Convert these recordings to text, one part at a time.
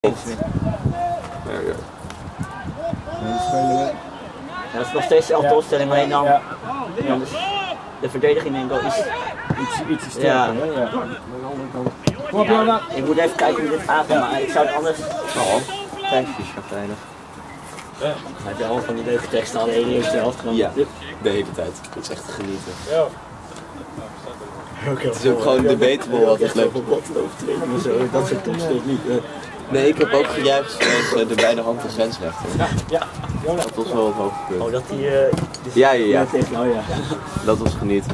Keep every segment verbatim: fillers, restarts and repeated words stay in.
Ja, ja. Ja, dat is nog steeds dezelfde opstelling, maar dan ja. Ja, dus de verdediging denk ik wel iets, iets, iets sterker. Ja. Hè? Ja. Kom op, ja, ik moet even kijken hoe dit gaat, maar ik zou het anders. Oh, tekstjes uiteindelijk. Ja. Hij heeft wel van die leuke teksten al de hele eerste helft genomen. Ja, de hele tijd. Het is echt te genieten. Ja. Het is ook gewoon debatable wat het leuk is. Dat soort topstond niet. Nee, ik heb ook gejuicht vanwege de beide handen grensrechter. Ja, ja. Dat was wel het hoogtepunt. Oh, dat die... Uh, die ja, ja, ja. Oh, ja. Dat was genieten.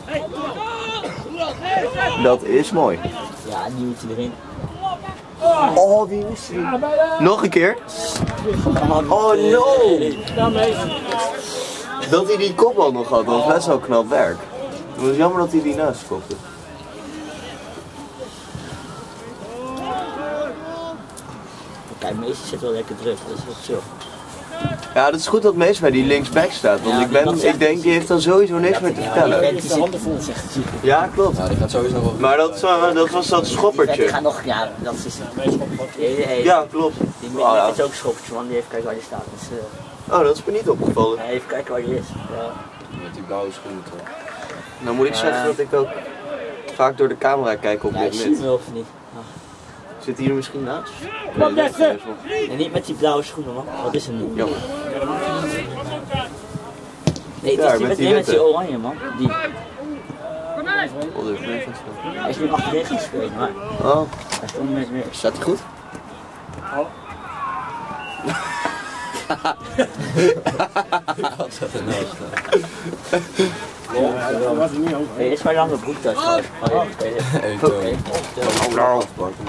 Dat is mooi. Ja, die moet hij erin. Oh, wie is die? Nog een keer? Oh no! Dat hij die kopbal nog had, was best wel knap werk. Het was jammer dat hij die naast kopte. Kijk, Mees zit wel lekker druk, dat is wel chill. Ja, dat is goed dat Mees bij die linksback staat, want ja, ik, ben, ik denk die heeft dan sowieso niks meer te vertellen. Ja, die heeft de handen vol, zegt hij. Ja, klopt. Ja, die gaat sowieso wel. Maar dat, uh, dat was dat schoppertje. Die gaat nog, ja, dat is een ja, klopt. Die Mees oh, ja. heeft ook een schoppertje, want die heeft kijken waar die staat. Dus, uh... oh, dat is me niet opgevallen. Ja, even kijken waar die is. Ja. Met die blauwe schoenen toch. Nou moet ik zeggen dat ik ook vaak door de camera kijk op ja, dit moment. moment. Ik zie hem wel of niet. Zit hij er misschien naast? Kom nee, nee, nee, niet met die blauwe schoenen man, wat is er nu? Jammer. Nee, het is die met, die, met die oranje man. Die. Oh, de hij is nu achterin gespeeld, maar oh. hij stond met meer. Staat hij goed? Oh. Wat zat er nou staan? Ja, dat was niet over. Hey, dit is mijn lange broek thuis. Oh, oké. Nou.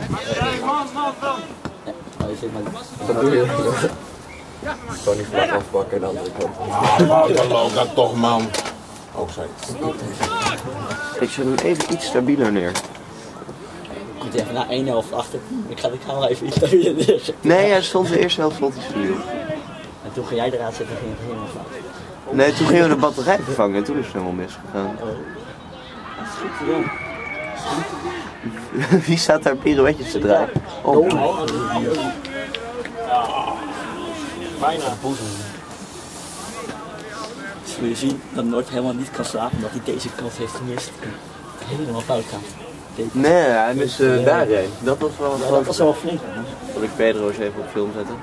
Wat doe je? Gewoon die vlag afpakken aan de andere kant. Oh, dat dat toch man. Oh, sorry. Ik zet hem even iets stabieler neer. Komt hij even na één helft achter. Ik ga de camera even iets stabieler neerzetten. Nee, hij stond de eerste helft vlot stabiel. En toen ging jij eruit zitten, ging het helemaal fout. Nee, toen gingen we de batterij vervangen en toen is het helemaal misgegaan. Oh. Dat is goed te doen. Wie staat daar pirouetjes te draaien? Oh. Oh. Bijna. Dus wil je zien dat Noord helemaal niet kan slapen omdat hij deze kans heeft gemist. Helemaal fout gaat. Nee, hij mist uh, daarheen. Dat was wel ja, dat was wel flink. Zal ik Pedro eens even op film zetten?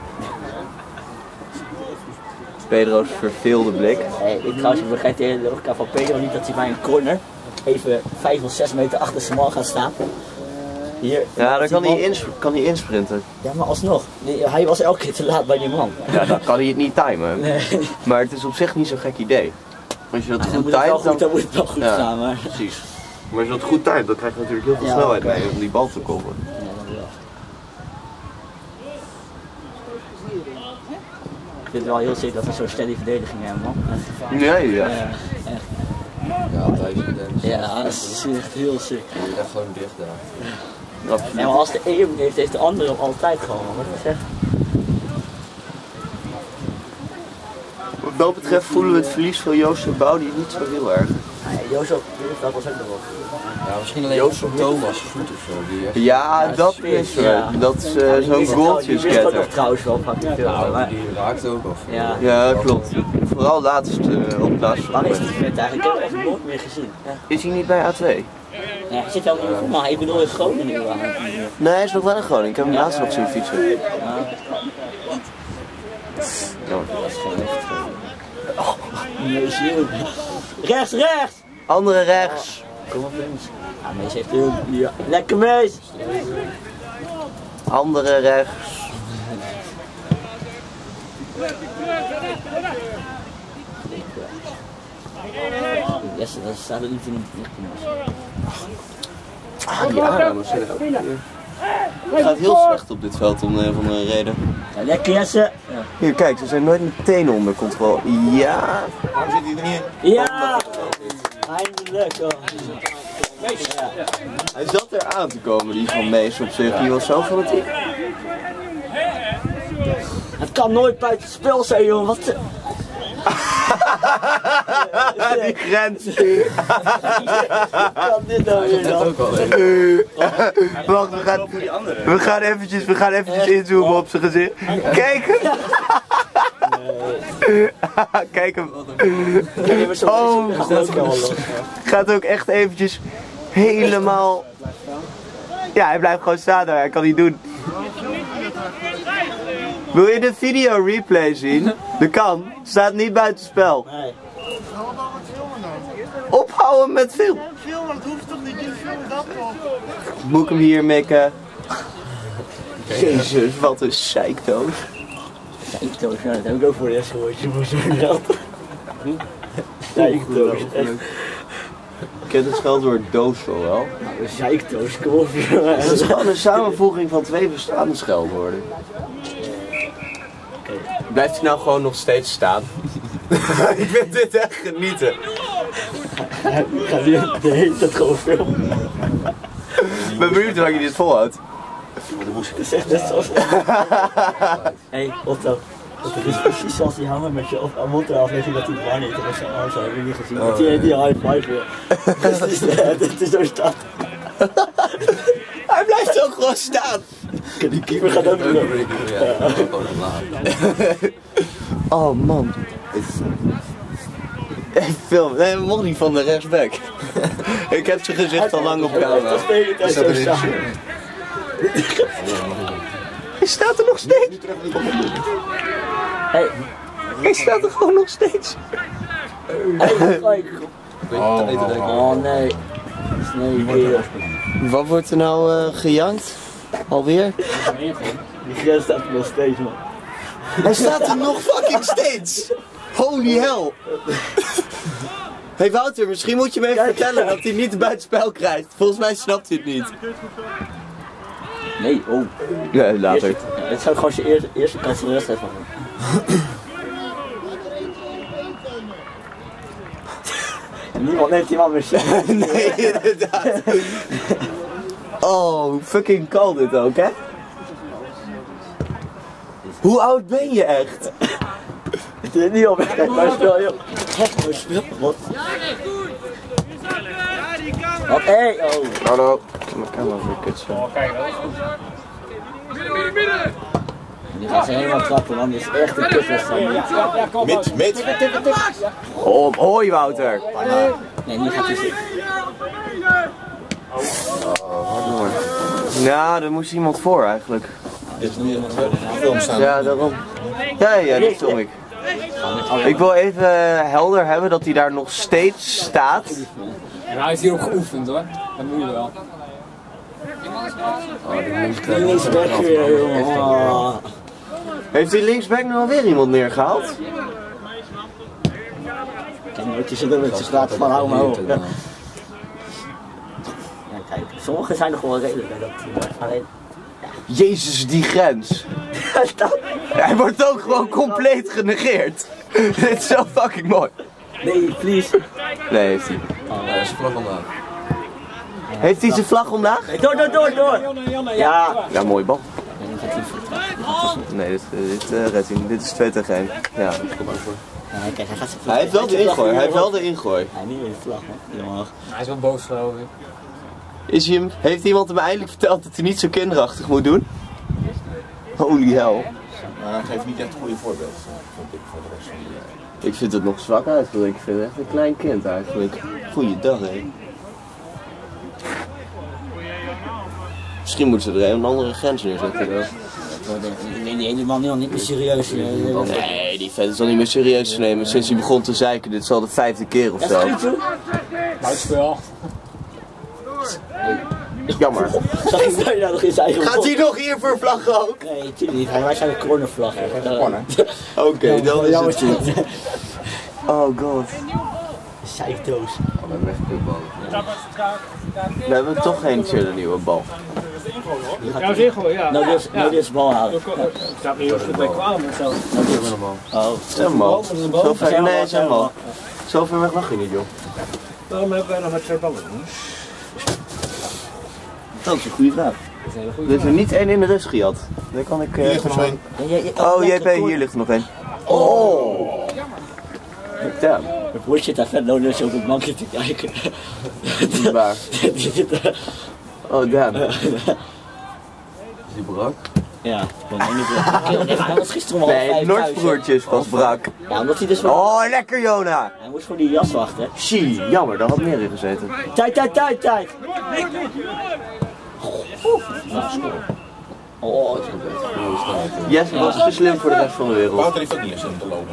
Pedro's verveelde blik. Hey, ik trouwens ik begrijp de hele logica van Pedro niet dat hij bij een corner even vijf of zes meter achter zijn man gaat staan. Hier, ja, daar kan, man... hij ins kan hij insprinten. Ja, maar alsnog. Hij was elke keer te laat bij die man. Ja, dan kan hij het niet timen. Nee. Maar het is op zich niet zo'n gek idee. Als je dat ja, goed timet, dan... dan... dan moet het wel goed ja, gaan. Maar... Precies. Maar als je dat goed timet, dan krijg je natuurlijk heel veel ja, snelheid mee om die bal te koppen. Ja, dat wel. Ik vind het wel heel sick dat we zo'n steady verdediging hebben, man. Ja, ja. Ja, echt. Ja, altijd verdediging. Ja, dat is echt heel sick. Je moet echt gewoon dicht daar. Ja, ja, maar als de een hem heeft, heeft de andere hem altijd gewoon. Wat ik zeg. Wat dat betreft voelen we het verlies van Joost en Boudi niet zo heel erg. Ja, Joost ook, dat was ook nog wel. Ja, misschien alleen Joost op Thomas goed of zo. Die echt... Ja, ja, dat is zo. Ja. Dat is uh, zo'n goaltjesgetter. Dat is ook trouwens wel van ja, nou, maar... die raakt ook of. Ja, ja klopt. Vooral laatst uh, op plaats van. Waar is die vent eigenlijk? Ik heb hem echt nooit meer gezien. Ja. Is hij niet bij A twee? Ja, hij zit wel niet meer, maar ik bedoel in Groningen. Nee, hij is nog wel in Groningen. Ik heb hem ja. laatst nog zien fietsen. Ja. Ja. Dat is geen echt. Oh, nee, zie rechts, rechts! Andere rechts. Oh, kom op eens. Ja, Mees heeft heel... Ja. Lekker Mees! Andere rechts. Yes, dat staat er niet in. Ah, die aannames zijn ook hier. Het gaat heel slecht op dit veld om een of andere reden. Ja, lekker Jesse! Ja. Hier, kijk, ze zijn nooit meteen onder controle. Ja! Waarom zit hij er niet in? Ja! Eindelijk! Oh. Ja. Hij zat er aan te komen, die van Mees op zich. Die was zo fanatiek. Het kan nooit buiten het spel zijn, jongen. Wat? Die grens. Kan dit nou weer dan? Wacht, we gaan, we gaan eventjes, we gaan eventjes inzoomen op zijn gezicht. Kijk! Kijk hem. Oh, gaat ook echt eventjes helemaal... Ja, hij blijft gewoon staan daar, hij kan niet doen. Wil je de video replay zien? Dat kan, staat niet buitenspel. Nee. Ophouden met film. Filmen, dat hoeft toch niet, je filmt dat toch? Moet ik hem hier mikken? Jezus, wat een zeikdoos. Zeikdoos, ja, dat heb ik ook voor de eerst gehoord. Je moet zo'n geld. Zeikdoos, echt. Ik ken het scheldwoord doos zo wel. Nou, een zeikdoos, kom op. Het is gewoon een samenvoeging van twee bestaande scheldwoorden. Blijft hij nou gewoon nog steeds staan? Ik vind dit echt genieten. Ik ga nu de hele tijd gewoon filmen. Ik ben benieuwd hoe lang je dit volhoudt. Het is echt net zoals... Hé, hey, Otto. Het is precies zoals die hanger met je mond eraf ligt dat hij de war niet op zijn arm zou hebben niet gezien. Dat hij die high five weer. Het is, het is zo staan. Hij blijft ook gewoon staan. Die keeper gaat ook weer. Oh man. Ik film. Nee, we mogen niet van de rechtsback. Ik heb zijn gezicht al lang op camera. Hij zo staan. Hij staat er nog steeds. Hey. Hij staat er gewoon nog steeds. Hey, oh nee. Nee, weer. Wat wordt er nou uh, gejankt? Alweer? Die grens staat er nog steeds, man. Hij staat er nog fucking steeds! Holy hell! Hey Wouter, misschien moet je me even vertellen dat hij niet buitenspel krijgt. Volgens mij snapt hij het niet. Nee, oh. Nee, later. Eerste, dit zou gewoon zijn eerste, eerste kans van de wedstrijd van hem. Niemand neemt die man meer serieus. Nee, inderdaad. Oh, fucking kal dit ook, hè? Hoe oud ben je echt? Het is niet op, kijk, maar speel, joh. Maar speel, wat? Wat, hé, oh. Hallo. Mijn camera weer kutsen. Oh, kijk, dat is goed. Die gaat ze helemaal trappen, man. Dit is echt een kutwedstrijd. Mid, mid. Oh, hoi Wouter. Nee, nu gaat hij zitten. Ja, er moest iemand voor eigenlijk. Is er nu iemand film staan? Ja, daarom. Ja, ja, dat film ik. Ik wil even helder hebben dat hij daar nog steeds staat. En hij is hier ook geoefend hoor, dat moet je wel. Die is weg weer, jongen. Oh. Heeft die linksback nu alweer iemand neergehaald? Kijk, nooit is het ook met zijn straat van hou maar hoog. Ja. Ja, kijk, sommigen zijn nog wel redelijk bij dat team. Alleen... Jezus, die grens. Hij wordt ook gewoon compleet genegeerd. Dit is zo fucking mooi. Nee, please. Nee, heeft hij. Hij is vlag omlaag. Heeft hij zijn vlag omlaag? Nee, door, door, door, door. Ja. Ja, mooie bal. Nee, dan gaat hij voor. Nee, dit, dit uh, redt hij. Dit is twee tegen één. Ja. Ja, kijk, hij gaat zijn vlag. Hij heeft wel de ingooi. Hij heeft wel de ingooi. Hij heeft niet meer de vlag, man. Jongen. Hij is wel boos geloof ik. Is hij hem, heeft iemand hem eindelijk verteld dat hij niet zo kinderachtig moet doen? Holy hell. Maar hij geeft niet echt een goede voorbeeld, vond ik, voor de rest van de... Ik vind het nog zwak uitgelegd. Ik vind het echt een klein kind eigenlijk. Goeiedag, hé. Misschien moeten ze er een andere grens neerzetten. Dan. Nee, die ene man niet meer serieus. Nee, die vet is al niet meer serieus te nemen. Sinds hij begon te zeiken, dit is al de vijfde keer of zo. Buitenspel. Jammer. Zag je nou nou nog in zijn eigen Gaat hij nog hier voor vlag ook? Nee, natuurlijk niet. Wij zijn de cornervlag. Corner. Oké, dan is het goed. goed. Oh god. Zeikdoos. We hebben echt veel ballen. We hebben toch geen chille nieuwe bal. Ja, zeg gewoon, ja. Nou, dus, nou, dus bal halen. Ik sta niet heel goed bij kwamen of zo. Oh, zijn bal. Zo ver, nee, zijn bal. Zo ver weg mag je niet, joh. Waarom hebben wij nog met twee ballen? Dat is een goede vraag. Er is er niet één in de rust gehad. Daar kan ik... Uh, Hier ligt er nog één. oh, J P, hier ligt er nog één. Oh! Damn. Mijn broer zit daar vet loon zo op het bankje te kijken. Waar? Die zit daar. Oh, damn. Is die brak? Ja, gewoon één uur. Nee, maar hij was gisteren om half Nee, vijf thuis, hè. Noordsbroertjes was brak. Ja, omdat hij dus wel... Oh, lekker Jona! Hij moest gewoon die jas wachten. Shie, jammer, daar had meer in gezeten. Tijd, tijd, tijd, tijd! Nou, score. Oh, het is goed. Jesse was te slim voor de rest van de wereld. Wouter heeft ook niet eens in te lopen.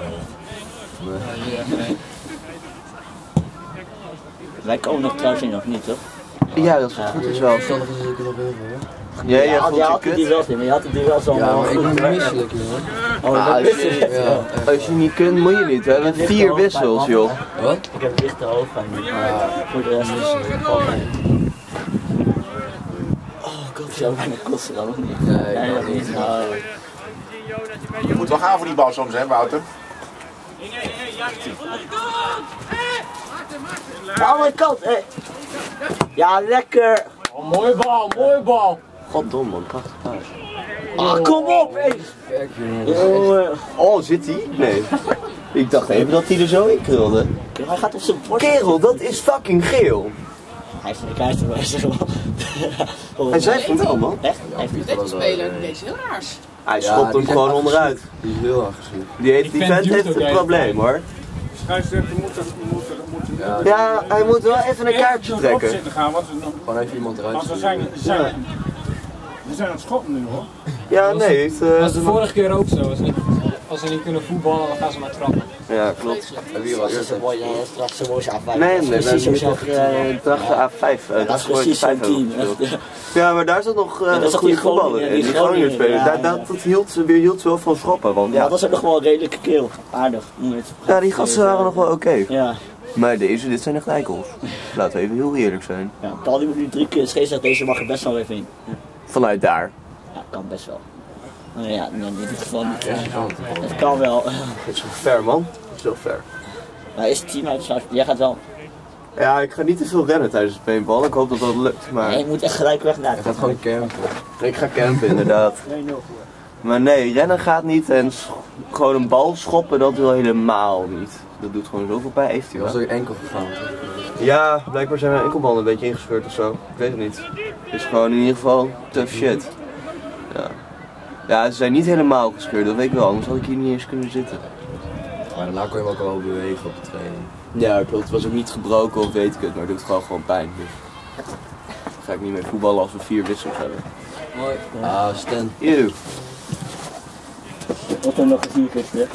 Wij komen nog trouwens in, of niet, toch? Ja, dat is goed is wel. Verstandig is zeker nog heel veel. Ja, jij Ja, voelt je je had die kut. wel niet, maar je had die wel zo. Ja, maar ik ben misselijk, jongen. Oh, Ah, dat als, wist je, ik. Ja, als je niet kunt, moet je niet. We hebben vier wissels, joh. Wat? Ik heb lichte hoofdpijn nu. Voor de rest is het gewoon fijn. Oh god, zou bijna kosten dan nog niet? Nee, Nee, ik dat ook niet. niet. Nou, Je moet wel gaan voor die bal soms, hè, Wouter? de andere kant, hé! Ja, lekker! Oh, mooie bal, mooie bal. Goddom man, prachtig thuis. Ah, kom op, hé! Kijk, jongen. Jongen. Oh, zit hij? Nee. Ik dacht even dat hij er zo in krulde. Hij gaat op zijn borst. Kerel, dat is fucking geel. Hij heeft een kaart erbij, zo. Hij zei van wel, man. Echt? Hij heeft Deze speler, die deed heel raars. Hij Ja, schopt die hem is gewoon echt onderuit. Die is heel agressief. Die, heeft, die vent vent duwt heeft ook een even. probleem, hoor. Scheidsrechter moet er, moet er, moet er. Ja, Ja, hij moet wel even een kaartje Op trekken. zitten gaan, want we, gewoon even iemand eruit want we sturen. zijn, we zijn, we zijn aan het schoppen nu hoor. Ja, nee, heeft, eh, Dat was de vorige keer ook zo. Als, niet, als ze niet kunnen voetballen, dan gaan ze maar trappen. Ja, klopt. En wie was Dat is het? een mooie, eh, straks een mooie afwijking. Nee, Dat nee, is dat is precies niet zo. echt uh, dracht de A vijf. Uh, Dat is precies zo'n team. echt. Ja, maar daar zat nog uh, Ja, dat is een toch goede die Groningen- voetballer in. die Die Groningen, Groningen spelers. ja, Daar, ja. dat, dat hield ze, weer hield ze wel van schoppen. Want Ja, ja, dat was ook nog wel een redelijke keel. Aardig. Moet je het ja, die gasten waren nog wel oké. Ja, Maar deze, dit zijn echt eikels. Laten we even heel eerlijk zijn. ja. Paul die moet nu drie keer scheidsrechter, deze mag er best wel even in. Vanuit daar. Ja, kan best wel. Nou ja, in dit geval niet. Het kan wel. Dat is wel fair, man. Dat is wel fair. Maar is het team uit Zuid? Jij gaat wel. Ja, ik ga niet te veel rennen tijdens het paintball. Ik hoop dat dat lukt. Maar Nee, je moet echt gelijk weg naar Hij gaat gewoon campen. ik ga campen, inderdaad. Nee, nul. Maar nee, rennen gaat niet. En sch- gewoon een bal schoppen, dat wil helemaal niet. Dat doet gewoon zoveel pijn. Heeft hij Die was wel. ook enkel gegaan. Ja, blijkbaar zijn mijn enkelbanden een beetje ingescheurd of zo. Ik weet het niet. Het is gewoon in ieder geval tough shit. Ja. Ja, ze zijn niet helemaal gescheurd, dat weet ik wel. Anders had ik hier niet eens kunnen zitten. Maar daarna kon je hem ook wel bewegen op de training. Ja, klopt. Het was ook niet gebroken of weet ik het, maar het doet gewoon gewoon pijn. Dus. Daar ga ik niet mee voetballen als we vier wissels hebben. Mooi. Ah, Stan. Eeuw. Wat er nog gezien gisteren.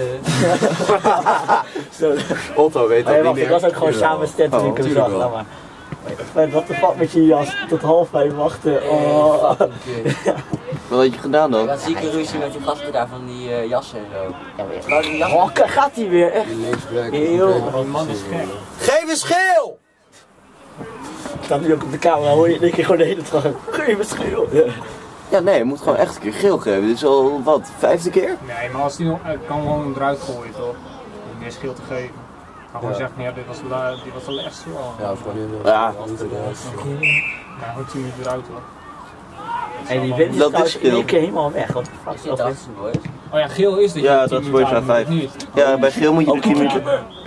Yeah. Zo. Otto weet Oh, dat ja, niet wacht, ik was meer. ook gewoon samen met Stan toen Oh, ik hem tuurlijk zag. wel. Laat maar. Fred, wat de fuck met je jas? Tot half vijf wachten. Oh. Wat had je gedaan dan? Wat zieke ruzie met die gasten daar van die uh, jassen en zo. Ja, weer. Oh, gaat hij weer, echt. Die linksback. Heel. Die man is gek. Geef een scheel! Ik sta nu ook op de camera, hoor je denk je gewoon de hele dag. Geef een schil. Ja. Ja, nee, je moet gewoon echt een keer geel geven. Dit is al, wat, vijfde keer? Nee, maar als die nog, ik kan gewoon eruit gooien toch? Om meer schil te geven. Maar gewoon Ja. zeggen, ja, dit was, la- dit was de ergste wel. Ja, of gewoon heel Ja. Ja, goed tien minuten eruit hoor. En die wind is Dat is trouwens in schil. één keer helemaal weg. Wat de fuck is dat? Dachten boys. Oh ja, geel is dat je Ja, tien dat is minuten Boys uit vijf. moet, niet. Ja, bij geel moet je er tien minuten.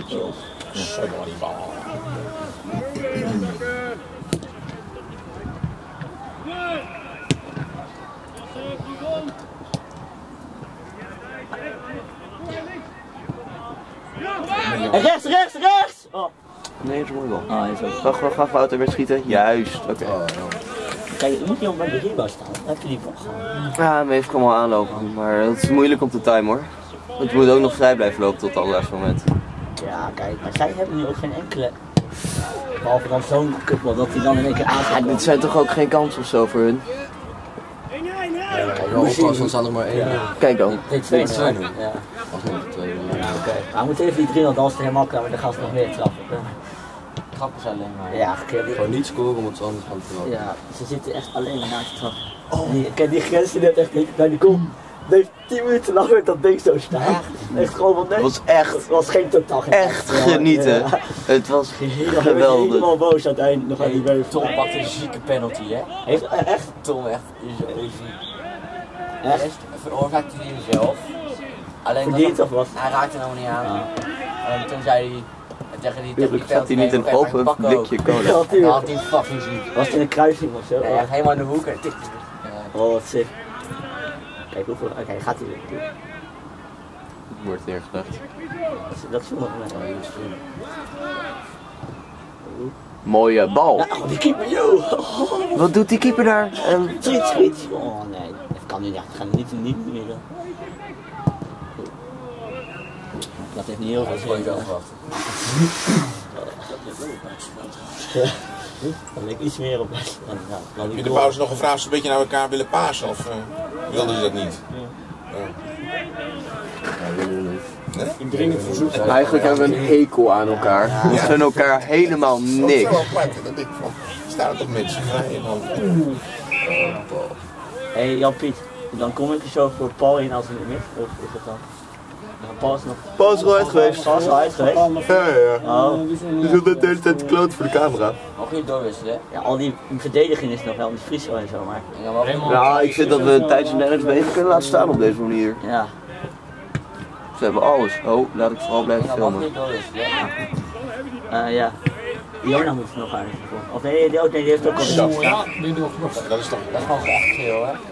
En rechts, rechts, rechts! Oh. Nee, dat is mooi wel. Ah, is ook. Wacht, wacht, wacht, Wouter weer schieten. Juist, oké. Kijk, je moet niet op bij de ribba staan. Dan heb je die bal gewoon. Ja, maar even gewoon wel aanlopen. Maar dat is moeilijk om te timen hoor. Want je moet ook nog vrij blijven lopen tot het allerlaatste moment. Ja, kijk, maar zij hebben nu ook geen enkele. Behalve dan zo'n kutbal dat hij dan in één keer Ja, aanzet. dit zijn toch ook geen kansen of zo voor hun? Ja, oppassen, staat nog maar één. Kijk dan. Dit twee Dit twee nu. nu. Ja, Als nog twee. oké. Maar we moeten even die drie, want anders is het helemaal klaar. Maar dan gaan ze nog meer trappen. Trappen ze alleen maar. Ja, kijk, die- Gewoon niet scoren omdat ze anders gaan trappen. ja, ze zitten echt alleen maar na te trappen. Oh. Die, kijk, die grens die net echt niet bij die goal. Bleef tien minuten lang met dat ding zo staan. Echt gewoon van nee. Het was echt, Het was geen totaal geen echt ja. genieten. Ja. Het was Helemaal, geweldig. helemaal boos uiteindelijk nog aan die beugel. Tom pakt een zieke penalty, hè? Heeft, echt? Tom echt is zo ziek. Echt? Veroorzaakte hij hem zelf. Alleen dat Verdiend hem- of wat? hij raakte hem helemaal niet aan. En toen zei hij tegen die Tuurlijk gaat hij niet een open blikje cola. Ja, Dan tuurlijk. had hij fucking ziek. Was het in een kruising of zo? Ja, echt helemaal in de hoek. En tik. Oh, wat sick. Kijk hoeveel. Oké, okay, gaat hij weer. Wordt neergelegd. Dat is wel een Mooie bal. Ja, oh, die keeper, yo! Wat doet die keeper daar? Um, Schiet, schiet! Oh nee, dat kan niet echt. Ik ga niet, niet meer doen. Dat heeft niet heel veel zin. Dan ben ik iets meer op. Heb je de pauze nog gevraagd of ze een beetje naar elkaar willen pasen of uh, wilden ze dat niet? Ik dringend verzoek. Eigenlijk hebben we een hekel aan elkaar. We gunnen elkaar helemaal niks. Dat is wel apart. Dan denk ik van, staan er toch mensen vrij en dan... Hé hey, Jan Piet, dan kom ik er zo voor Paul in als hij niet mist, of is het dan? Ja, Paul is nog... Paul is er al uit geweest. Paul is er al uit geweest? Ja, ja, ja. Oh. Je zult de hele tijd kloot voor de camera. Mag je doorwisselen? Ja, al die verdediging is nog wel, die Friesel en zo, maar... Nou, ik vind dat we een tijdje nergens bezig kunnen laten staan op deze manier. Ja. Ze hebben alles. Oh, laat ik vooral blijven Mag filmen. je doorwisselen? Uh, ja. Jona moet het nog aan. Of nee, die, nee, die heeft ook al de dag. Ja, nu nog. Dat is toch... Dat is gewoon echt chill, hè?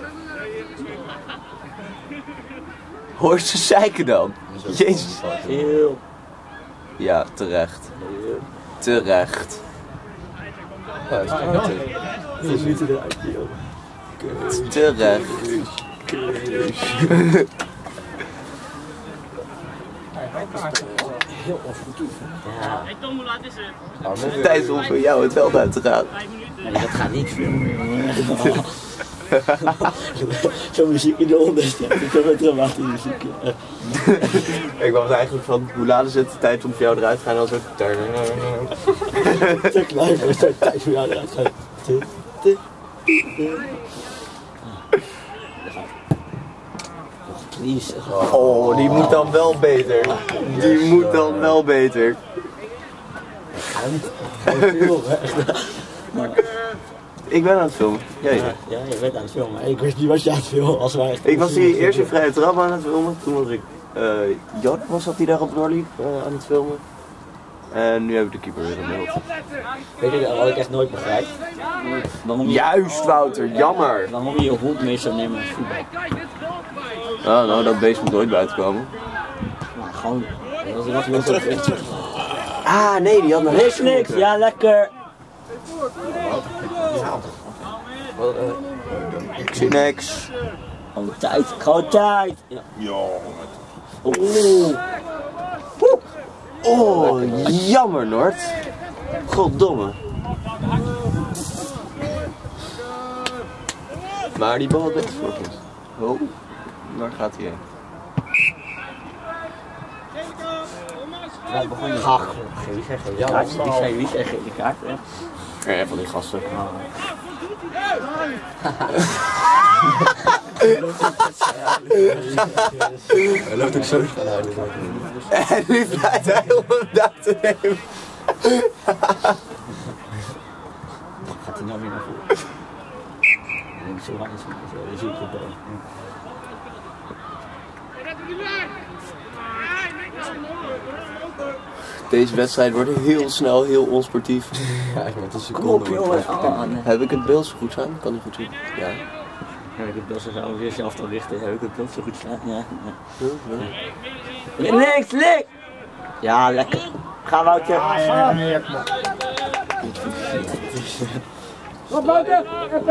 Hoor ze zeiken dan? Jezus. Heel. Ja, terecht. Terecht. Ja, dat is Hoe ziet het eruit, joh? terecht. Heel afgedoe. Ja. Tijd om voor jou het veld uit te gaan. Nee, dat gaat niet filmen. Zo'n muziek in de onderstek. Ik heb een dramatische muziek. Ik was eigenlijk van, hoe laat is het? Tijd om voor jou eruit te gaan? En dan zo... Te klein voor zo'n tijd voor jou eruit gaan. Please. Oh, die moet dan wel beter. Die moet dan wel beter. Ga hem niet. Ga je filmen, echt. Maar... Ik ben aan het filmen. Jij? Ja, ja, je bent aan het filmen. Ik wist niet wat je aan het filmen was. Maar echt... Ik was hier eerst in vrije trap aan het filmen. Toen was ik... Uh, Jan was dat die daar op doorliep uh, aan het filmen. En nu heb ik de keeper weer in beeld. Weet je wat ik echt nooit begrijp? Waarom je, Juist Wouter, jammer. waarom je je hond mee zou nemen als voetbal? Oh, nou, dat beest moet nooit buiten komen. Nou, gewoon... Als ik wat wil terug, terug. Ah, nee, die had nog Niks, niks. Ja, lekker. Ik zie niks. Gewoon tijd, gewoon tijd. Ja. Oeh. Oh, jammer Noord. Goddomme. Maar die bal had best voor ons. Oh, waar gaat hij heen? Ja, begon je. Ach, wie zei gele kaart? Die zei wie zei gele kaart? Ja, Ja, van die gasten. Hij loopt ook zo gaan huilen. En nu blijft hij om hem daar te nemen. Gaat hij nou weer naar voren? Niet zo hard is het, dat zie ik het wel. Deze wedstrijd wordt heel snel heel onsportief. Ja, echt met een Kom seconde. op jongen. Oh, nee. Heb ik het beeld zo goed staan? Kan ik goed zien? Ja. Heb ik het beeld zo zou weer zelf dan richten? Heb ik het beeld zo goed staan? Ja. ja. Links, links! Ja, lekker. Ga Woutje. Ja, ja, ja, kom op. Wat buiten?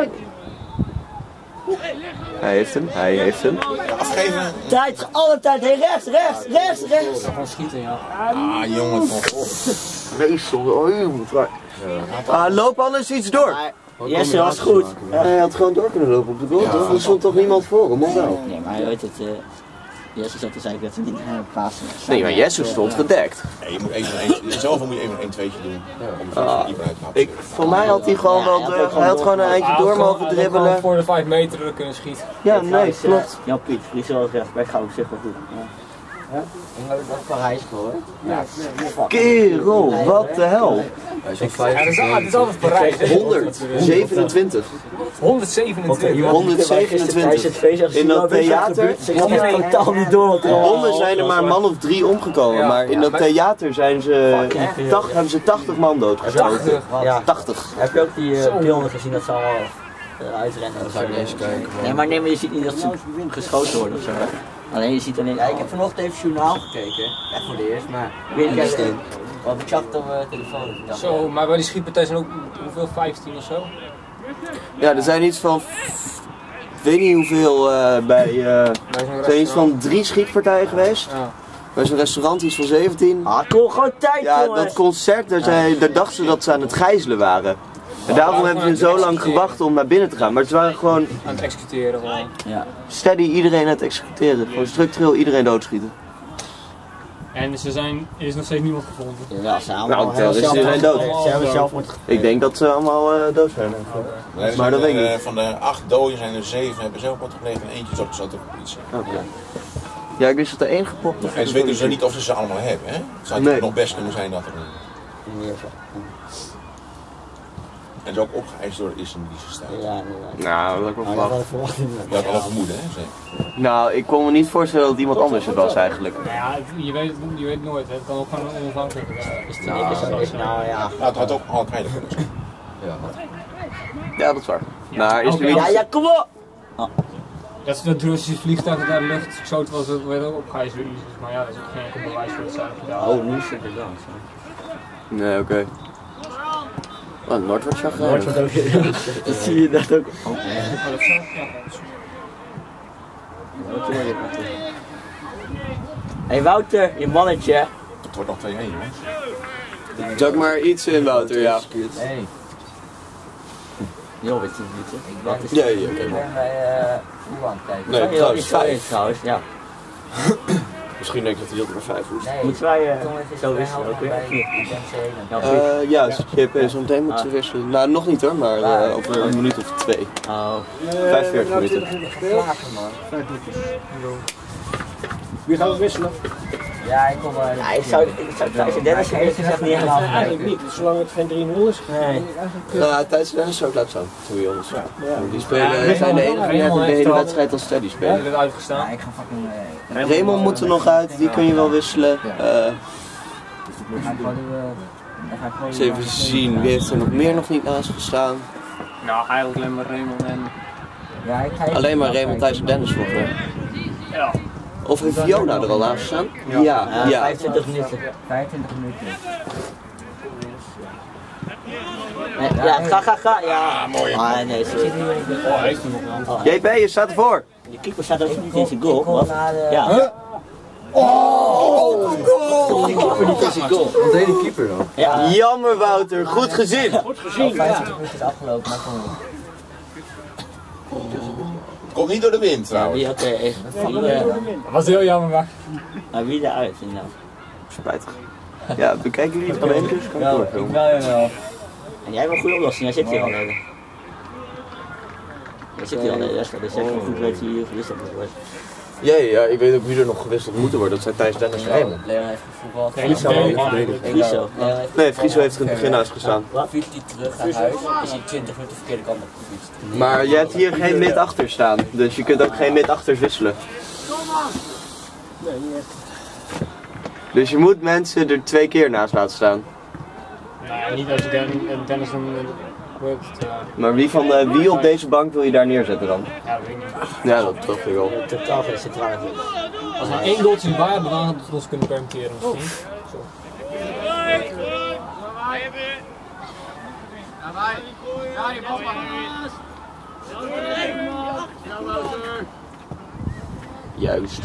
Hij heeft hem, hij heeft hem. Afgeven. Tijd, alle tijd. Hey, rechts, rechts, rechts, rechts. Gewoon schieten, ja. Ah, jongen van God. Weesel, oh je moet waar. Ah, loop anders iets door. Jesse was goed. Hij had gewoon door kunnen lopen op de goal, toch? Er stond toch niemand voor hem, of wel? Nee, maar je weet het. Uh, Jesse zat te zeggen dat ze niet gaan passen. Nee, maar Jezus stond gedekt. Nee, je moet één van één. Zoveel moet je één van één tweetje doen. Om zo Ah, van keeper uit te halen. Ik, voor mij had hij gewoon wel, de, hij had gewoon een eindje door mogen dribbelen. Voor de vijf meter kunnen schieten. Ja, nee, klopt. Jan Piet, Friesel was rechtsback, ga op zich wel goed. Ja. Ik heb dat Parijs gehoord. Ja, Kerel, wat de hel. Hij is al Ja, vijf. dat is, ah, het is altijd Parijs. hè? honderdzevenentwintig. honderdzevenentwintig. honderdzevenentwintig. In dat theater. Ik had echt totaal niet door wat er In allemaal Londen zijn er maar een man of drie omgekomen, maar in dat theater zijn ze, tach, hebben ze tachtig man doodgeschoten. Ja. tachtig. Heb je ook die uh, beelden gezien dat ze allemaal uh, uitrennen? Dan ga ik niet eens kijken. Nee, maar nee, maar je ziet niet dat ze geschoten worden of zo. Hè? Alleen je ziet alleen. Ja, ik heb vanochtend even journaal gekeken. Echt voor de eerst, maar ik weet niet of wat ik chapte op mijn telefoon. Ik dacht, Zo, maar bij die schietpartij zijn ook hoeveel? vijftien of zo? Ja, er zijn iets van, ik weet niet hoeveel, uh, bij, uh, er zijn iets van drie schietpartijen geweest. Ja. Bij zo'n restaurant iets van zeventien. Ah, kom gewoon tijd, Ja, jongens. dat concert, daar, zijn, daar dachten ze dat ze aan het gijzelen waren. En daarom hebben ze zo lang gewacht om naar binnen te gaan. Maar ze waren gewoon Aan het executeren gewoon. Ja. steady iedereen aan het executeren. Gewoon structureel iedereen doodschieten. En ze zijn, er is nog steeds niemand gevonden. Ja, ze allemaal Nou, heel er is zelf- iedereen dood. Ze hebben zelf moeten. Ik denk dat ze allemaal uh, dood zijn. Maar, Maar dat weet ik niet. Van de acht doden zijn er zeven hebben zelf wat gepleegd en eentje zat zat op de politie. Okay. Ja, ik wist dat er één gepopt was. En ze weten dus niet of ze ze allemaal hebben, hè? Het zou Nee. nog best kunnen zijn dat er niet. En ze ook opgeëist door de islamitische staat. Ja, inderdaad. Nou, dat ik wel Maar dat verwacht. was verwachting. Je had al een vermoeden, hè? Zeker. Nou, ik kon me niet voorstellen dat iemand anders het was eigenlijk. Nou ja, je weet, je weet nooit, hè. Het kan ook gewoon onafhankelijk zijn. Is die niet zo? Is nou ja. Nou, het had ook Al-Qaeda kunnen zijn. Ja. Ja, dat is waar. Maar is er Oké. niet... Ja, ja, kom op! Dat dat Russische vliegtuig dat uit de lucht geschoten was, dat werd ook opgeëist door ISIS. Maar ja, dat is ook geen enkel bewijs voor dat ze hebben gedaan. Oh, nu zit er dan. Nee, oké. Oh, Noord wordt zo Noord wordt ook. Dat zie je dat ook. Oh, dat zou, ja, dat is- Hé Wouter, je mannetje. Het wordt nog twee één, jongens. Zeg maar iets in, Wouter, ja. hey, Jo, weet je niet. ik ben, Ja, ja, ik oké. ben bij uh, voetbal aan het kijken. Nee, Nee, trouwens, vijf vijf. trouwens, ja. Misschien denk ik dat hij dat maar vijf hoeft. Nee, Moeten wij uh, Tom is zo bij wisselen ook weer? bij Of niet? ik ben C Ja, één. Uh, ja, J P, zo meteen moeten we wisselen. Nou, nog niet hoor, maar uh, over een minuut of twee. Oh. vijfenveertig minuten. Geslagen, man. Wie gaan we wisselen? Ja, ik kom wel. Ja, ik zou, ik zou Thijs en Dennis eerlijk gezegd niet helemaal Eigenlijk niet, zolang het geen drie nul is. Nee. Nou, tijdens de Dennis zou ik laten staan. To be honest. Die spelen, Ja, zijn de enige die Raymond de heeft hele al- wedstrijd als steady Ja, spelen. dit Ja, uitgestaan. ik ga fucking. eh, Raymond moet er nog uit, die kun je wel wisselen. Uh, Dan ga ik gewoon. eh, dan ga ik gewoon. eens even zien, wie heeft er nog meer nog niet naast gestaan? Nou, eigenlijk alleen maar Raymond en... Ja, ik ga even- Alleen maar Raymond, Thijs en Dennis volgens mij. Ja. Of heeft Fiona er al naast gestaan? Ja, Ja, ja. vijfentwintig minuten. vijfentwintig minuten. Nee, ja, ga, ga, ga. Ja. Ah, mooi. Ah, nee, sorry. Oh, hij heeft hem nog wel. Oh, J P, je staat ervoor. die keeper staat ook niet in zijn Ik goal. kom Wat? naar de. Ja. Oh, die keeper niet in zijn goal. Wat deed die keeper dan? Ja. Jammer Wouter, goed gezien. Goed gezien, ja. vijfentwintig minuten is afgelopen, maar kom. Komt niet door de wind Ja, trouwens. wie, oké, even. Wie, eh, Dat was heel jammer, maar... maar wie eruit inderdaad? Spijtig. Ja, bekijken jullie het alleen dus? Kan ik Ja, ik doorfilmen. wel je wel. En jij hebt een goede oplossing, jij zit hier al even. Jij zit hier al even, dus ik gewoon goed weet wie hier gewisseld moet worden. Ja, ja, ik weet ook wie er nog gewisseld moeten worden. Dat zijn Thijs, Dennis en Raymond. Leon heeft gevoetbald. Nee, Friso heeft Friso. Leon heeft Nee, Friso heeft er in het begin naast gestaan. Fietst hij terug naar huis, is hij twintig minuten de verkeerde kant op gefietst. Maar je hebt hier geen mid achter staan, dus je kunt ook geen mid achters wisselen. Dus je moet mensen er twee keer naast laten staan. Nou ja, niet als je Den- en Dennis dan... eh, hoe heet het, eh, Maar wie, van de, wie op deze bank wil je daar neerzetten dan? ja, dat weet ik niet. Ja, dat dacht ik wel. Totaal geen centrale voet. Als we nou één goaltje waar hebben, dan hadden we het ons kunnen permitteren misschien. Zo. Juist.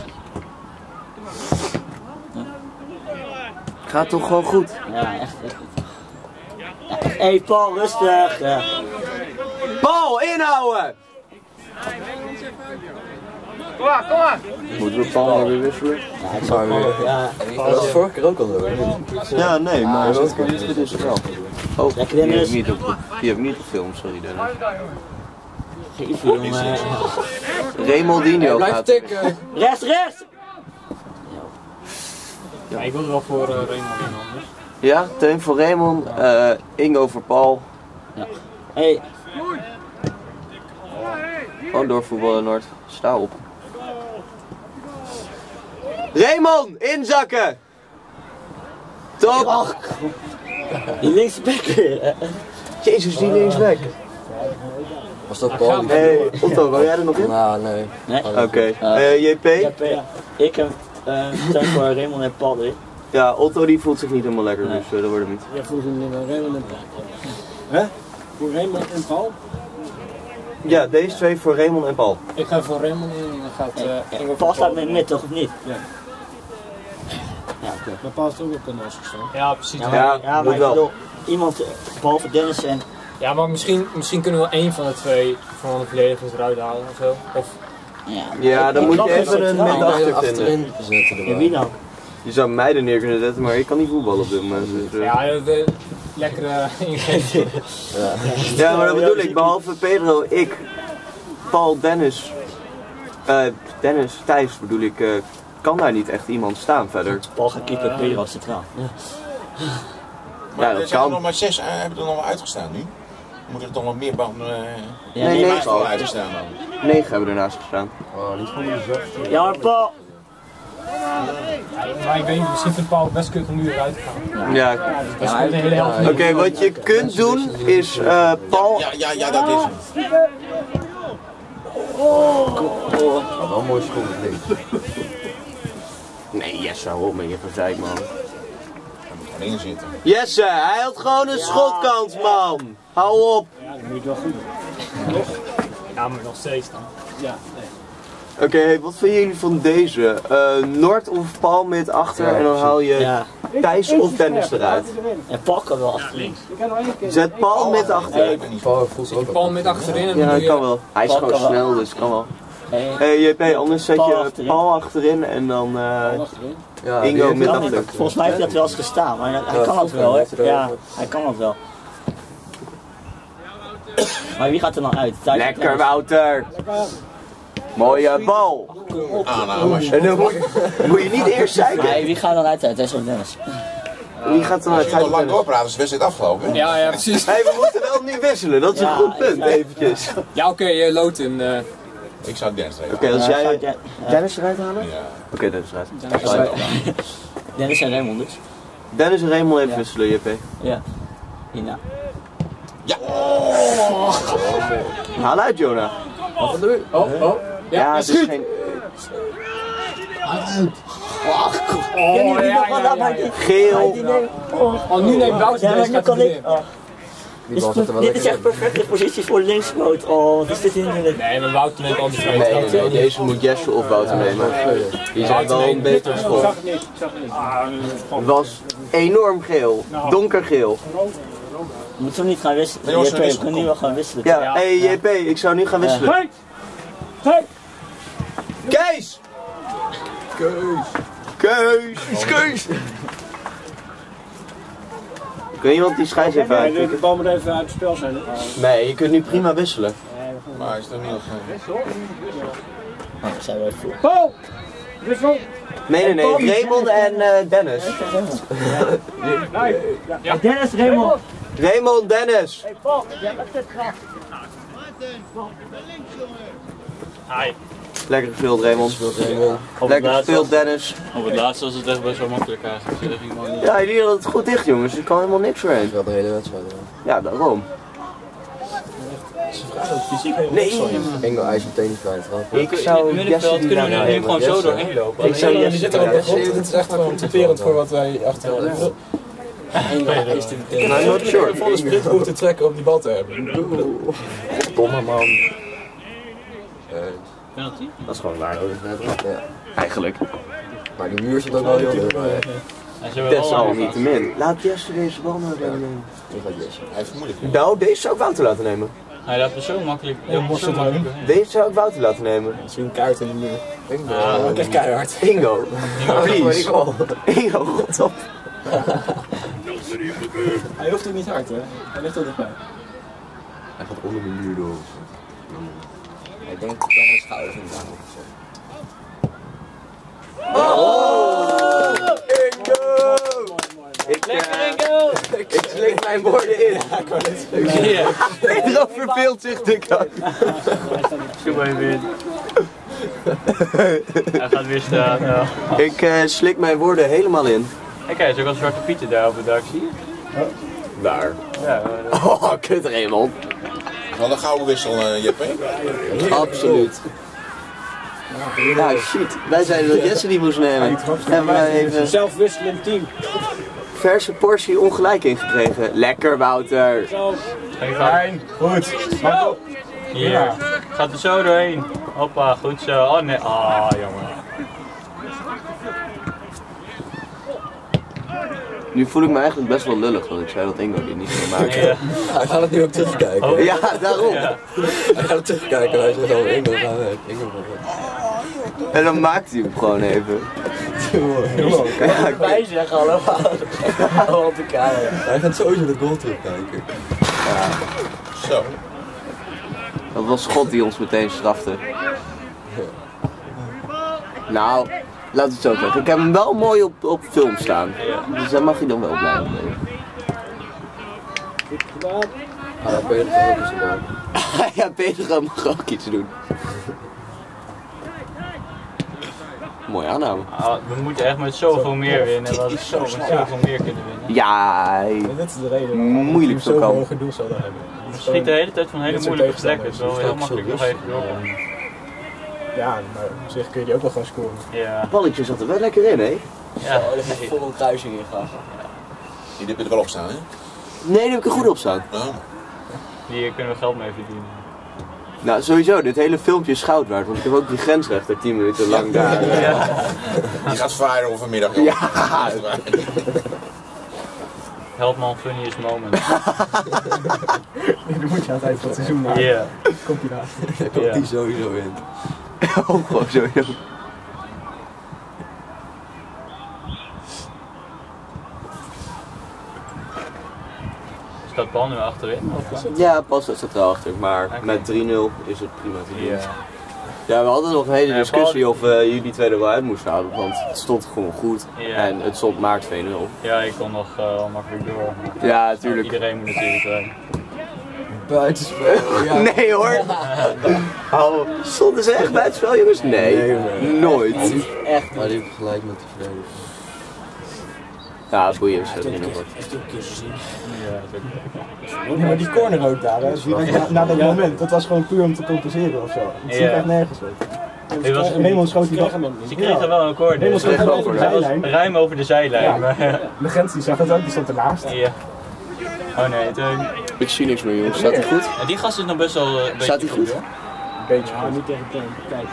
Gaat toch gewoon goed? Ja, echt. echt. Hé hey, Paul, rustig. Ja. Bal, inhouden! Kom maar, kom maar. Moeten we Paul maar weer wisselen? Ja, ik zou Paul, ja. Dat was vorige keer ook al zo. Ja, nee, maar dat kan niet dit is wel. Oh, Lekker, die heb Dennis. ik niet op, die heb ik niet gefilmd, sorry Dennis. Geef hem. eh, Raymondinho Blijf gaat. tikken. Rechts, rechts! Ja, ik wilde wel voor uh, Raymond in anders. Ja, Teun voor Raymond, uh, Ingo voor Paul. Ja. Hey. Gewoon doorvoetballen Noord. Sta op. Raymond, inzakken! Top! Die linksback weer. Jezus, die linksback. Was dat Paul? Hey, Otto, wil jij er nog in? Nou, nee. Nee? Oké. Okay. Uh, J P? J P, ja. Ik heb uh, Teun voor Raymond en Paul erin. Ja, Otto die voelt zich niet helemaal lekker, nee. dus uh, dat wordt hem niet. Jij voelt hem in Raymond en Paul. Hè? Voor Raymond en Paul? Ja, deze twee voor Raymond en Paul. Ik ga voor Raymond in en dan gaat uh, Ingo Paul staat met mid, toch of niet? Ja. Ja, oké. Maar Paul is ook op de naast gestaan. Ja, precies. Ja, maar, Ja, ja, maar moet ik wel. bedoel, iemand behalve Dennis en... Ja, maar misschien, misschien kunnen we één van de twee van de verdedigers eruit halen of zo. Of... Ja, Ja, dan ik moet kan je geen even een centraal. met achter achterin vinden. zetten. Ja, wie dan? Je zou mij er neer kunnen zetten, maar ik kan niet voetballen op dit moment. Dus, uh... Ja, de lekkere ingeven. Ja, maar dat bedoel ik. Behalve Pedro, ik, Paul, Dennis, uh, Dennis, Thijs bedoel ik, uh, kan daar niet echt iemand staan verder. Paul gaat keeper, Pedro centraal. Ja. Maar Ja, dat er zijn er kan. nog maar zes, uh, hebben er nog maar uitgestaan nu? Moeten er toch nog meer banden? Uh, Ja, Nee, nee, nee. maar- al uitgestaan dan? Negen hebben ernaast gestaan. Oh, niet van die zacht. Ja, maar Paul! Maar ik weet niet, misschien vindt Paul het best kut om nu eruit te gaan. Ja, Dat is gewoon de hele helft. oké, okay, wat je kunt doen is uh, Paul. Ja, ja, ja, dat is hem. Wel een mooi schoen, dit. Nee, Jesse, hou op met je gezeik, man. Daar moet gewoon in zitten. Jesse, hij had gewoon een schotkans, man. Hou op. Ja, dan moet je het wel goed doen. Ja, maar nog steeds dan. Ja, nee. Oké, okay, wat vinden jullie van deze? Uh, Noord of Paul met achter Ja, en dan haal je Ja, Thijs of Dennis eruit. en Paul kan wel achter links. Ik kan nog één keer. Zet Paul met achter. Ik ben niet Paul voelt zich ook Paul met achterin en Ja, dan dat doe kan je... wel. Hij is Paul gewoon kan wel. snel, dus kan wel. Hey, Hey J P, anders zet Paul je achterin. Paul achterin en dan uh, Achterin. Ja, Ingo die heeft met wel achter. niet- volgens mij heeft hij dat wel eens gestaan, maar hij, hij Ja, kan het volgens mij wel, hè? heeft hij er Ja, wel. hij kan het wel. Maar wie gaat er dan uit? Thijs of Lekker Dennis? Wouter. Mooie bal. aannames. En dan moet, moet je niet eerst zeiken. Nee, wie gaat dan uit? Thijs of Dennis? Wie gaat dan Als je nog lang uit? doorpraat, is de wedstrijd afgelopen. Ja, ja, precies. Hey, we moeten wel nu wisselen, dat is een Ja, goed punt, ja. eventjes. Oké, Ja, oké, okay, Loten. Uh, Ik zou Dennis erin als Ja, jij gaat Dennis eruit halen? Ja. Oké, Dennis eruit. Dennis en Raymond dus. Dennis en Raymond even Ja. wisselen, J P. Ja. Hierna. Ja. Haal uit, Jonah. oh, oh. Ja, Ja, het is schiet. geen... Oh, Oh, ja, die ja, nog wel ja, aan ja, mij. ja. Geel. Oh, nu neemt Wouter Ja, deze maar nu kan ik. categorie. Oh. Die Dit bal is, zit er wel dit is lekker echt perfecte positie voor linkspoot. Oh, wat is dit inderdaad? Nee, maar Wouter neemt al die vrije Nee, trap. nee, deze moet Jesse of Wouter nemen. Die zijn wel een betere Ik school. zag het niet, ik zag het niet. Ah, dat is gewoon- Het was enorm geel. Donkergeel. Moeten we niet gaan wisselen? Nee, jongens, J P, we we wisselen. kunnen nu wel gaan wisselen. Ja, hey J P, ik zou nu gaan wisselen. Hey! Hey! Kees! Kees! Kees! Kees! Kun je iemand die scheids even Nee, de, de uitkijken? bal moet even uit het spel zijn. Hè? Nee, je kunt nu prima wisselen. Maar hij is er niet nog. Oh, zijn we even voor. Paul! Wissel! Nee, nee, nee. Raymond en uh, Dennis. Nee! Ja. Dennis, Raymond. Raymond, Dennis. Hey Paul, jij bent dit graag. Lekker gespeeld, Raymond. Raymond. Lekker gespeeld, Dennis. Op het laatste was het echt best wel makkelijk eigenlijk. Zeg ik maar niet. Ja, jullie hadden het goed dicht, jongens. Er kan helemaal niks voorheen. Wel de hele wedstrijd. Ja. Ja, daarom. Nee. Ingo, hij is meteen niet kwijt. Hè? Ik zou In het Jesse middenveld die kunnen we daar nu nemen. gewoon zo doorheen lopen. Ik zou Jesse zit er ook eruit nog op. zetten. Dit is echt gewoon typerend voor wat wij achterin doen. I'm not sure. Volle sprintroute trekken om die bal te hebben. Domme man. Penalty? Dat is gewoon waar. Ja. Eigenlijk. Maar die muur zit ook wel heel dicht. Maar Ja, ze hebben wel Desalniettemin. Laat Jesse deze bal nou even nemen. nu gaat Jesse. Hij heeft het moeilijk. Nou, deze zou ik Wouter laten nemen. Hij laat me zo makkelijk. Ja, zo makkelijk. Deze zou ik Wouter laten nemen. Misschien een kaart in de muur. Ingo. Ah, ook echt keihard. Ingo. Please. Ingo. Ingo, rot op. Hij hoeft ook niet hard, hè? Hij ligt er dichtbij. Hij gaat onder de muur door. Ik denk dat hij schouders in de Oh! Ingo! Ja. Pedro verveelt zich dik aan. Doe maar even in. Hij gaat weer staan. Ja. Ik uh, slik mijn woorden helemaal in. En kijk, er is ook al Zwarte Pieten daar op het dak, zie je? Waar? Ja, uh, Oh, kut Raymond. Wel een gouden wissel, uh, Jeppe. Absoluut. Ja, shit. Wij zeiden dat Jesse die moest nemen. Hebben wij even Zelfwisselend team. verse portie ongelijk ingekregen. Lekker, Wouter. fijn. Goed. Maak op. Hier. Gaat er zo doorheen. Hoppa, goed zo. Oh nee. Ah, jammer. Nu voel ik me eigenlijk best wel lullig dat ik zei dat Ingo dit niet zou maken. Ja. Hij gaat het nu ook terugkijken. Oh. Ja, daarom. Ja. Hij gaat het terugkijken en hij zegt al, Ingo gaat weg. Ingo gaat weg. En dan maakt hij hem gewoon even. Wij zeggen allemaal. Allemaal op de camera. Hij gaat sowieso de goal terugkijken. Zo. Dat was God die ons meteen strafte. Nou, laat het zo zeggen. Ik heb hem wel mooi op, op film staan. Dus daar mag je dan wel blijven. Ah, dan ben je het ook eens gedaan. Ja, Pedro mag ook iets doen. Mooie aanname. Ah, we moeten echt met zoveel meer winnen. We hadden zo met zoveel meer kunnen winnen. Ja, Dit is de reden moeilijk zo zo'n kan. hoge doel zouden hebben. We schieten de hele tijd van hele Dit soort moeilijke plekken. Het is wel heel tegenstanders. makkelijk nog even doorkomen. Ja, maar op zich kun je die ook wel gewoon scoren. Ja. Balletje zat er wel lekker in, hè? Ja. Oh, er zit vol een kruising in gas. Die heb je er wel op staan, hè? Nee, die heb ik er goed op staan. Nou, Hier kunnen we geld mee verdienen. Nou, sowieso, dit hele filmpje is goud waard, want ik heb ook die grensrechter tien minuten lang daar. Ja. die gaat varen over vanmiddag, joh. Ja. Helpman funniest moment. Die moet je aan het eind van het seizoen maken. Ja. Komt die daar. Daar komt Ja. die sowieso in. Oh, gewoon sowieso. Staat Paul nu achterin? Of? Ja, pas dat staat er achter, maar Oké. met drie nul is het prima te doen. Ja. Ja, we hadden nog een hele Ja, discussie of uh, jullie twee er wel uit moesten houden, want het stond gewoon goed Ja. en het stond maar twee nul. Ja, ik kon nog uh, wel makkelijk door. Maar Ja, natuurlijk. iedereen moet natuurlijk zijn. Buitenspel, ja. Nee hoor! Oh, stonden ze echt bij het spel, jongens? Nee, Nee, jongen. nooit. Echt. Maar die heeft gelijk met de verdediger. Ja, boeien is het niet nog wat. Heeft hij ook een keer gezien. Ja, dat is ook- Ja, maar die corner ook daar, hè. Die na, na dat moment, dat was gewoon puur om te compenseren of zo. Dat zie ik Ja. echt nergens op. Hij was- Raymond schoot die dag. Ze kregen wel een corner. Raymond schoot Ja, ook over de ja. zijlijn. Ruim over de zijlijn. Ja. Maar, De grens die zag het ook, die stond ernaast. ja. Oh nee, Teun. Ik zie niks meer, jongens. Staat hij goed? Ja, die gast is nog best wel uh, een beetje Staat hij goed? hoor. Een beetje. Ja, niet tegen Teun. Kijk.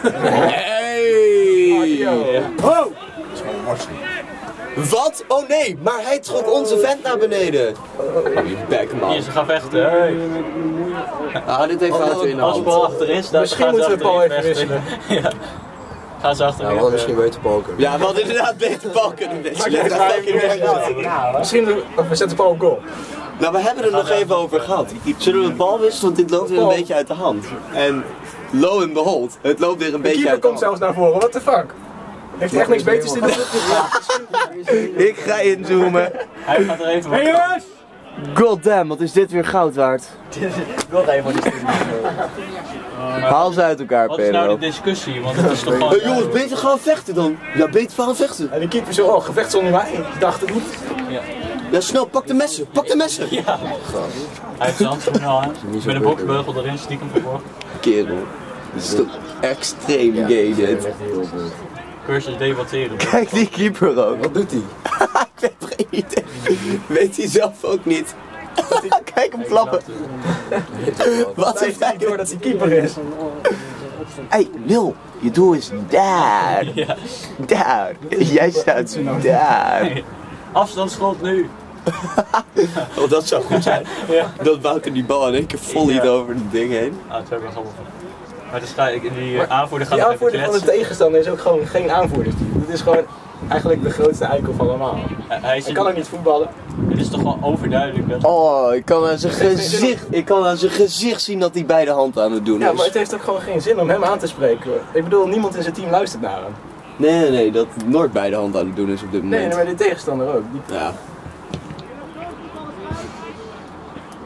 Hey! Ja. Oh! Dat is gewoon een worst. Wat? Oh nee, maar hij trok onze vent naar beneden. Hou je bek, Hier, man. ze gaan vechten. Hey. Ah, dit heeft Wouter in de Als hand. Paul achterin staat, Misschien gaan ze moeten we Paul achterin even vechten. Ja. Gaan ze Ja, achterin we hadden misschien beter Paul kunnen. Ja, we hadden inderdaad beter bal kunnen wisselen. Dat heb ik niet gezien. Misschien we, we zetten Paul op goal. Nou, we hebben het er nog even over gehad. Zullen we de bal wisselen, want dit loopt weer een beetje uit de hand. En lo and behold, het loopt weer een De beetje keeper uit de komt hand. zelfs naar voren, what the fuck? Heeft hij echt niks beters te doen? Ik ga inzoomen. Hij gaat er even Hey jongens! God damn, wat is dit weer goud waard. Ik wil even voor die studie. Haal ze uit elkaar, Wat is nou Pedro. de discussie? Want het is toch gewoon... Hey, jongens, beter gaan vechten dan. Ja, beter gaan vechten. En de keeper zo, oh, gevecht zonder mij. Ik dacht het niet. Ja, snel, pak de messen, pak de messen. Ja. Hij heeft zijn handschoenen al aan. Met een boksbeugel erin, stiekem verborgen. Kerel, dit is toch extreem gay dit. Cursus debatteren. Kijk die keeper ook. Wat doet hij? Ik heb geen idee. Weet hij zelf ook niet. Kijk hem klappen. Wat heeft hij Door dat hij keeper is. Hey, Lil, je doel is daar. Ja. Daar. Jij staat daar. Afstandsschot nu. Oh, dat zou goed zijn. Ja. Dat Wouter die bal in één keer vol liet over het ding heen. Ah, het is ook wel grappig. Maar dus ga ik, die uh, aanvoerder gaat Die nog even aanvoerder van de kletsen. tegenstander is ook gewoon geen aanvoerder. Dit is gewoon eigenlijk de grootste eikel van allemaal. Uh, hij is Hij kan ook niet voetballen. Het is toch gewoon overduidelijk dat... Oh, ik kan aan zijn gezicht, ik kan aan zijn gezicht zien dat hij beide handen aan het doen Ja, maar is. het heeft ook gewoon geen zin om hem aan te spreken. Ik bedoel, niemand in zijn team luistert naar hem. Nee, nee, nee, dat Noord beide handen aan het doen is op dit Nee, moment. maar de tegenstander ook. Die... Ja.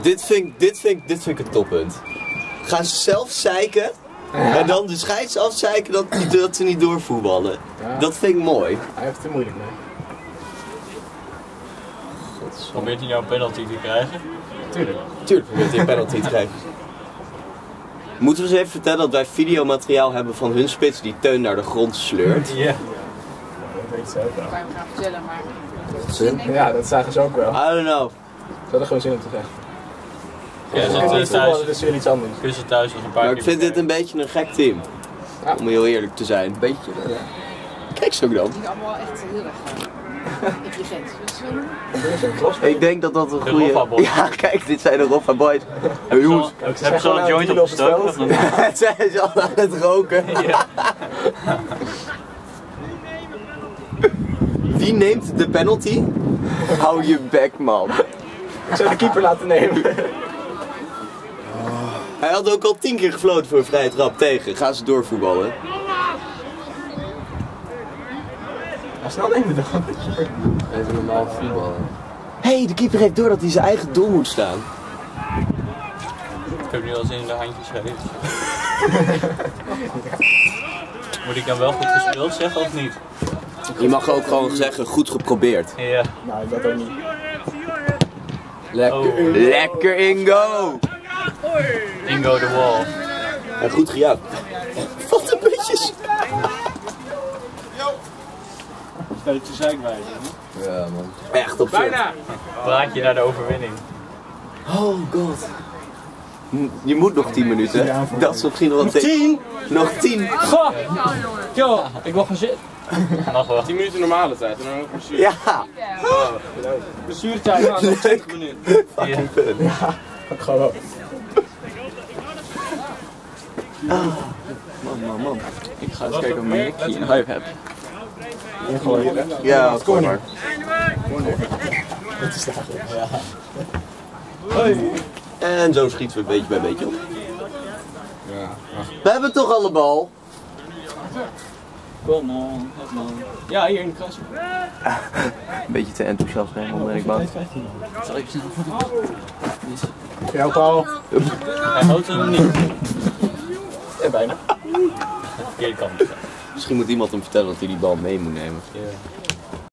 Dit vind, ik, dit, vind, ik- dit vind ik het toppunt. Gaan ze zelf zeiken en dan de scheids afzeiken dat, dat ze niet doorvoetballen. Ja. Dat vind ik mooi. Hij heeft het er moeilijk mee. Probeert hij nou een penalty te krijgen? Tuurlijk. Tuurlijk probeert hij een penalty te krijgen. Moeten we eens even vertellen dat wij videomateriaal hebben van hun spits die Teun naar de grond sleurt? Ja. Dat weet je zelf wel. Ik kan hem gaan vertellen, maar... Ja, dat zagen ze ook wel. I don't know. Ze hadden gewoon zin om te zeggen. Ja, Ja, ze dat zitten is thuis. Dat is weer iets anders. Kussen thuis nog een paar Maar keer. ik vind dit een beetje een gek team. Ja. Om heel eerlijk te zijn. Beetje, ja. Kijk zo dan. Die zijn allemaal echt heel erg uh, intelligent. Dus, uh, Ik denk dat dat een De goede... Roffa Boys. Ja, kijk, dit zijn de Roffa Boys. Hey, jongens. Hebben ze al een joint opgestoken? of nog niet? Het zijn ze al aan het roken. Ja. Wie neemt de penalty? Hou je bek, man. Ik zou de keeper laten nemen. Hij had ook al tien keer gefloten voor een vrije trap tegen. Gaan ze doorvoetballen? Ja, snel nemen dan. Even normaal voetballen. Hé, hey, de keeper heeft door dat hij zijn eigen doel moet staan. Ik heb nu al zin in de handjes gegeven. Moet ik dan wel goed gespeeld zeggen of niet? Je mag ook gewoon zeggen, goed geprobeerd. Ja. Nou, dat ook niet. Lekker, Oh. Lekker Ingo! Ingo the wall. En goed gejouwd. Wat een putjes! Steeds de zijkwijze. Ja, man. Echt op zit. Praat je naar de overwinning. Oh god. Je moet nog tien minuten. Dat is misschien nog wat tien? Nog tien. Goh! Yo, ik wil gaan zitten. Nog wel. tien minuten normale tijd en dan ook een Ja. Bestuurtijd, nou, nog twintig minuten. Fucking fun. Ook gewoon. Man, man, man. Ik ga eens kijken of mijn nekje in huis heb. En gewoon hier, hè? Ja, gooi maar. Dat is het eigenlijk. Ja. En zo schieten we beetje bij beetje op. Ja. We hebben toch al de bal? Kom on, kom on. Ja, hier in de kras. Een beetje te enthousiast ben, ben ik bang. Zal ik snel Jouw paal. Hij houdt hem niet. Ja, bijna. Verkeerde kant. Misschien moet iemand hem vertellen dat hij die bal mee moet nemen. Ja.